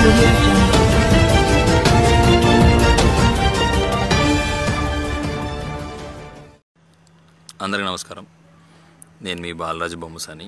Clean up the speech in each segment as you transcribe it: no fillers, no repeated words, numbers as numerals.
audio jungle. అందరికీ నమస్కారం. నేను మీ బాలరాజు బొమ్మసాని.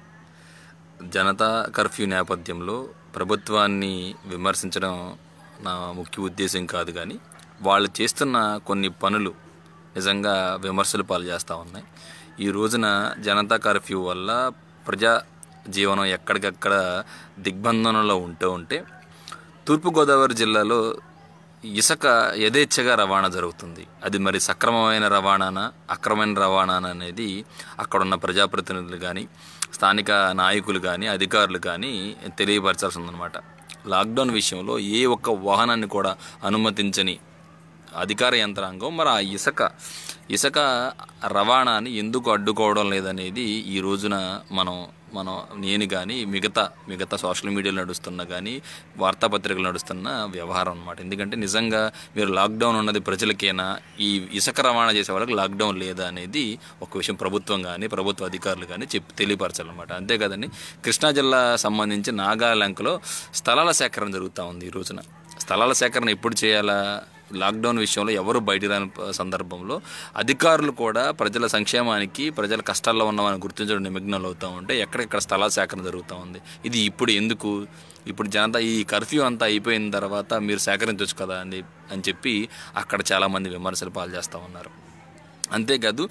జనతా కర్ఫ్యూ నేపథ్యంలో ప్రభుత్వాన్ని విమర్శించడం నా ముఖ్య ఉద్దేశం కాదు, కానీ వాళ్ళు చేస్తున్న కొన్ని పనులు నిజంగా విమర్శలు పాలు చేస్తూ ఉన్నాయి. ఈ రోజున జనతా కర్ఫ్యూ వల్ల ప్రజా జీవనం ఎక్కడికక్కడ దిగ్బంధనంలో ఉంటే తూర్పుగోదావరి జిల్లాలో ఇసుక యథేచ్ఛగా రవాణా జరుగుతుంది. అది మరి సక్రమమైన రవాణానా అక్రమమైన రవాణానా అనేది అక్కడున్న ప్రజాప్రతినిధులు కానీ స్థానిక నాయకులు కానీ అధికారులు కానీ తెలియపరచాల్సి ఉందన్నమాట. లాక్డౌన్ విషయంలో ఏ ఒక్క వాహనాన్ని కూడా అనుమతించని అధికార యంత్రాంగం మరి ఆ ఇసుక రవాణాని ఎందుకు అడ్డుకోవడం లేదనేది ఈ రోజున మనం నేను కానీ మిగతా సోషల్ మీడియాలో నడుస్తున్న కానీ వార్తాపత్రికలు నడుస్తున్న వ్యవహారం అన్నమాట. ఎందుకంటే నిజంగా మీరు లాక్డౌన్ ఉన్నది ప్రజలకేనా, ఈ ఇసుక రవాణా చేసే వాళ్ళకి లాక్డౌన్ లేదా అనేది ఒక విషయం ప్రభుత్వం కానీ ప్రభుత్వ అధికారులు కానీ తెలియపరచాలన్నమాట. అంతే కదండి. కృష్ణా జిల్లా సంబంధించి నాగాలంకలో స్థలాల సేకరణ జరుగుతూ ఉంది. ఈ రోజున స్థలాల సేకరణ ఎప్పుడు చేయాలా? లాక్డౌన్ విషయంలో ఎవరు బయట రాని సందర్భంలో అధికారులు కూడా ప్రజల సంక్షేమానికి ప్రజల కష్టాల్లో ఉన్నవారిని గుర్తించడం నిమగ్నాలు అవుతూ ఉంటే ఎక్కడెక్కడ స్థలాల సేకరణ జరుగుతూ ఉంది. ఇది ఇప్పుడు జనతా ఈ కర్ఫ్యూ అంతా అయిపోయిన తర్వాత మీరు సేకరించవచ్చు కదా అని చెప్పి అక్కడ చాలామంది విమర్శలు పాలు చేస్తూ ఉన్నారు. అంతేకాదు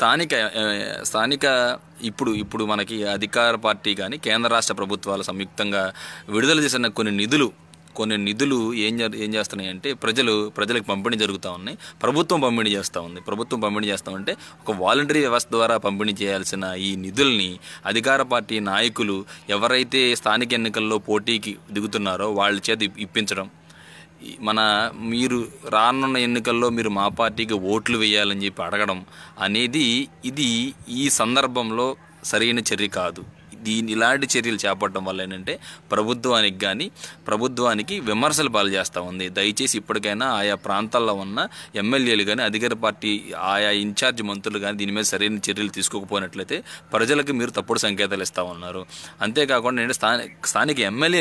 స్థానిక ఇప్పుడు మనకి అధికార పార్టీ కానీ కేంద్ర రాష్ట్ర ప్రభుత్వాలు సంయుక్తంగా విడుదల చేసిన కొన్ని నిధులు ఏం చేస్తున్నాయంటే ప్రజలకు పంపిణీ జరుగుతూ ఉన్నాయి. ప్రభుత్వం పంపిణీ చేస్తూ ఉంటే ఒక వాలంటరీ వ్యవస్థ ద్వారా పంపిణీ చేయాల్సిన ఈ నిధుల్ని అధికార పార్టీ నాయకులు ఎవరైతే స్థానిక ఎన్నికల్లో పోటీకి దిగుతున్నారో వాళ్ళ చేత ఇప్పించడం, మీరు రానున్న ఎన్నికల్లో మీరు మా పార్టీకి ఓట్లు వేయాలని చెప్పి అడగడం అనేది ఈ సందర్భంలో సరైన చర్య కాదు. ఇలాంటి చర్యలు చేపట్టడం వల్ల ఏంటంటే ప్రభుత్వానికి విమర్శలు పాలు చేస్తూ ఉంది. దయచేసి ఇప్పటికైనా ఆయా ప్రాంతాల్లో ఉన్న ఎమ్మెల్యేలు కానీ అధికార పార్టీ ఆయా ఇన్ఛార్జ్ మంత్రులు కానీ దీని మీద సరైన చర్యలు తీసుకోకపోయినట్లయితే ప్రజలకు మీరు తప్పుడు సంకేతాలు ఇస్తూ ఉన్నారు. అంతేకాకుండా నేను స్థానిక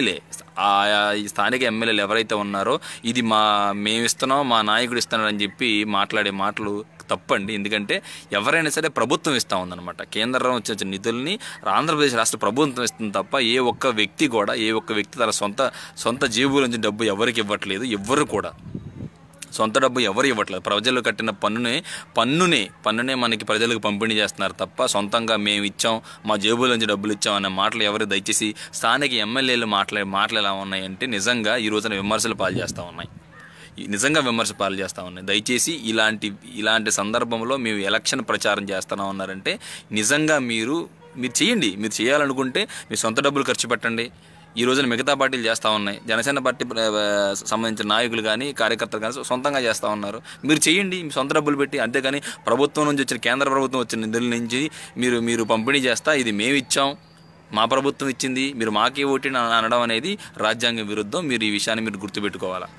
ఎమ్మెల్యేలు ఎవరైతే ఉన్నారో ఇది మేము ఇస్తున్నాం, మా నాయకుడు ఇస్తున్నాడని చెప్పి మాట్లాడే మాటలు తప్పండి. ఎందుకంటే ఎవరైనా సరే ప్రభుత్వం ఇస్తూ ఉందన్నమాట. కేంద్రం వచ్చే నిధుల్ని ఆంధ్రప్రదేశ్ రాష్ట్ర ప్రభుత్వం ఇస్తుంది తప్ప ఏ ఒక్క వ్యక్తి తన సొంత జేబుల నుంచి డబ్బు ఎవరికి ఇవ్వట్లేదు. ఎవ్వరు కూడా సొంత డబ్బు ఎవరు ఇవ్వట్లేదు. ప్రజలు కట్టిన పన్నునే మనకి ప్రజలకు పంపిణీ చేస్తున్నారు తప్ప సొంతంగా మేము ఇచ్చాం, మా జేబుల నుంచి డబ్బులు ఇచ్చాం అనే మాటలు ఎవరు దయచేసి స్థానిక ఎమ్మెల్యేలు మాటలు ఎలా ఉన్నాయంటే నిజంగా ఈ రోజున విమర్శలు పాలు చేస్తూ ఉన్నాయి. దయచేసి ఇలాంటి సందర్భంలో మేము ఎలక్షన్ ప్రచారం చేస్తూనే ఉన్నారంటే నిజంగా మీరు చేయండి. మీరు చేయాలనుకుంటే మీ సొంత డబ్బులు ఖర్చు పెట్టండి. ఈ రోజున మిగతా పార్టీలు చేస్తూ ఉన్నాయి. జనసేన పార్టీ సంబంధించిన నాయకులు కానీ కార్యకర్తలు కానీ సొంతంగా చేస్తూ ఉన్నారు. మీరు చేయండి మీ సొంత డబ్బులు పెట్టి. అంతేగాని ప్రభుత్వం నుంచి వచ్చిన కేంద్ర ప్రభుత్వం వచ్చిన నిధుల నుంచి మీరు పంపిణీ చేస్తా ఇది మేము ఇచ్చాం, మా ప్రభుత్వం ఇచ్చింది, మీరు మాకే ఓటి అనడం అనేది రాజ్యాంగం విరుద్ధం. మీరు ఈ విషయాన్ని మీరు గుర్తుపెట్టుకోవాలా.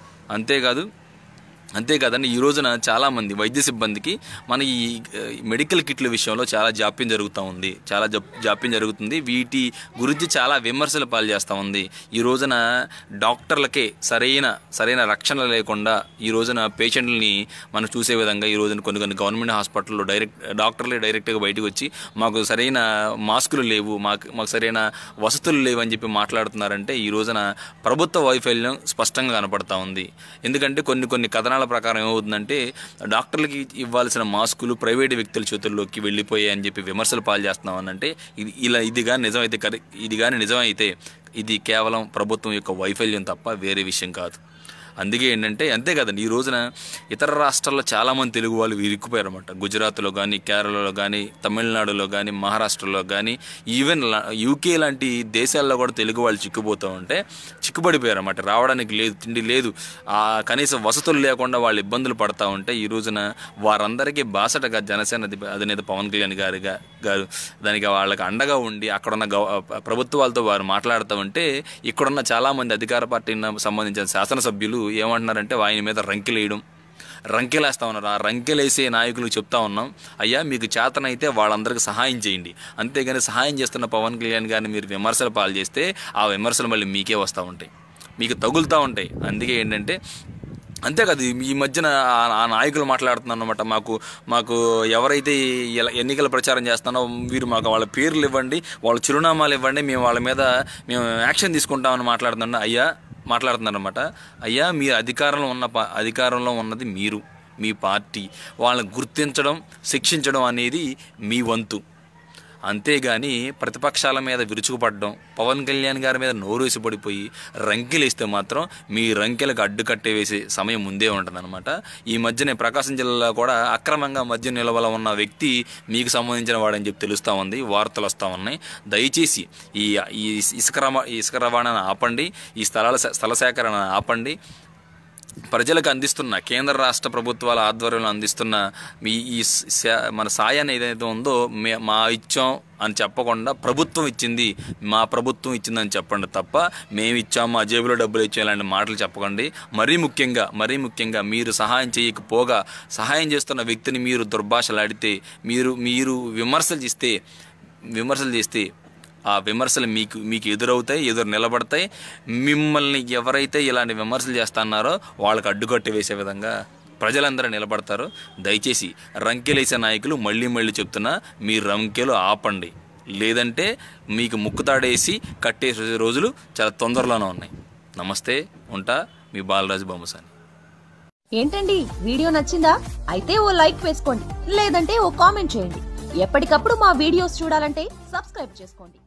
అంతేకాదండి ఈ రోజున చాలామంది వైద్య సిబ్బందికి మన ఈ మెడికల్ కిట్ల విషయంలో చాలా జాప్యం జరుగుతుంది. వీటి గురించి చాలా విమర్శలు పాలు చేస్తూ ఉంది. ఈ రోజున డాక్టర్లకే సరైన రక్షణ లేకుండా ఈ రోజున పేషెంట్లని మనం చూసే విధంగా ఈ రోజున కొన్ని గవర్నమెంట్ హాస్పిటల్లో డాక్టర్లే డైరెక్ట్గా బయటకు వచ్చి మాకు సరైన మాస్కులు లేవు, మాకు సరైన వసతులు లేవు అని చెప్పి మాట్లాడుతున్నారంటే ఈ రోజున ప్రభుత్వ వైఫల్యం స్పష్టంగా కనపడతా ఉంది. ఎందుకంటే కొన్ని కథనాల ప్రకారం ఏమవుతుందంటే డాక్టర్లకి ఇవ్వాల్సిన మాస్కులు ప్రైవేటు వ్యక్తుల చేతుల్లోకి వెళ్ళిపోయాయి అని చెప్పి విమర్శలు పాలు చేస్తున్నామనంటే ఇది కానీ నిజమైతే ఇది కేవలం ప్రభుత్వం యొక్క వైఫల్యం తప్ప వేరే విషయం కాదు. అంతే కదండి ఈ రోజున ఇతర రాష్ట్రాల్లో చాలామంది తెలుగు వాళ్ళు ఇరుక్కుపోయారు అనమాట. గుజరాత్లో కానీ కేరళలో కానీ తమిళనాడులో కానీ మహారాష్ట్రలో కానీ ఈవెన్ యూకే లాంటి దేశాల్లో కూడా తెలుగు వాళ్ళు చిక్కుపడిపోయారు అన్నమాట. రావడానికి లేదు, తిండి లేదు, కనీసం వసతులు లేకుండా వాళ్ళు ఇబ్బందులు పడతా ఉంటే ఈ రోజున వారందరికీ బాసటగా జనసేన అధినేత పవన్ కళ్యాణ్ గారు దానికి వాళ్ళకి అండగా ఉండి అక్కడున్న ప్రభుత్వాలతో వారు మాట్లాడుతూ ఉంటే ఇక్కడున్న చాలామంది అధికార పార్టీకి సంబంధించిన శాసనసభ్యులు ఏమంటున్నారంటే ఆయన మీద రంకెలేస్తా ఉన్నారు. ఆ రంకెలేసే నాయకులకు చెప్తా ఉన్నాం, అయ్యా మీకు చేతనైతే వాళ్ళందరికీ సహాయం చేయండి. అంతేగాని సహాయం చేస్తున్న పవన్ కళ్యాణ్ గారిని మీరు విమర్శలు పాలు చేస్తే ఆ విమర్శలు మళ్ళీ మీకే వస్తూ ఉంటాయి. మీకు తగులుతూ ఉంటాయి. అందుకే ఏంటంటే అంతేకాదు ఈ మధ్యన ఆ నాయకులు మాట్లాడుతున్నాను అనమాట, మాకు ఎవరైతే ఎన్నికల ప్రచారం చేస్తున్నారో వీరు మాకు వాళ్ళ పేర్లు ఇవ్వండి, వాళ్ళ చిరునామాలు ఇవ్వండి, మేము వాళ్ళ మీద యాక్షన్ తీసుకుంటామని మాట్లాడుతున్నారనమాట. అయ్యా, మీరు అధికారంలో ఉన్నది మీరు, మీ పార్టీ. వాళ్ళని గుర్తించడం, శిక్షించడం అనేది మీ వంతు. అంతేగాని ప్రతిపక్షాల మీద విరుచుకుపడడం, పవన్ కళ్యాణ్ గారి మీద నోరేసి పడిపోయి రంకెలేస్తే మాత్రం మీ రంకెలకు అడ్డుకట్టే వేసే సమయం ముందే ఉంటుందన్నమాట. ఈ మధ్యనే ప్రకాశం జిల్లాలో కూడా అక్రమంగా మద్యం నిల్వలో ఉన్న వ్యక్తి మీకు సంబంధించిన వాడని చెప్పి తెలుస్తూ ఉంది, వార్తలు వస్తూ ఉన్నాయి. దయచేసి ఈ ఇసుక రవాణాను ఆపండి, ఈ స్థల సేకరణ ఆపండి. ప్రజలకు అందిస్తున్న కేంద్ర రాష్ట్ర ప్రభుత్వాల ఆధ్వర్యంలో అందిస్తున్న మన సాయాన్ని ఏదైతే ఉందో మా ఇచ్చాం అని చెప్పకుండా ప్రభుత్వం ఇచ్చింది, మా ప్రభుత్వం ఇచ్చిందని చెప్పండి తప్ప మేము ఇచ్చాం, మా జేబులో డబ్బులు ఇచ్చాం ఇలాంటి మాటలు చెప్పకండి. మరీ ముఖ్యంగా మీరు సహాయం చేయకపోగా సహాయం చేస్తున్న వ్యక్తిని మీరు దుర్భాషలాడితే, మీరు విమర్శలు చేస్తే ఆ విమర్శలు మీకు ఎదురు నిలబడతాయి. మిమ్మల్ని ఎవరైతే ఇలాంటి విమర్శలు చేస్తున్నారో వాళ్ళకి అడ్డుకట్టి వేసే విధంగా ప్రజలందరూ నిలబడతారు. దయచేసి రంకెలేసే నాయకులు మళ్ళీ చెప్తున్నా, మీ రంకెలు ఆపండి, లేదంటే మీకు ముక్కుతాడేసి కట్టేసే రోజులు చాలా తొందరలోనే ఉన్నాయి. నమస్తే, ఉంటా. మీ బాలరాజు బొమ్మసాని. ఏంటండి, వీడియో నచ్చిందా? అయితే ఓ లైక్ వేసుకోండి, లేదంటే ఓ కామెంట్ చేయండి. ఎప్పటికప్పుడు మా వీడియోస్ చూడాలంటే సబ్స్క్రైబ్ చేసుకోండి.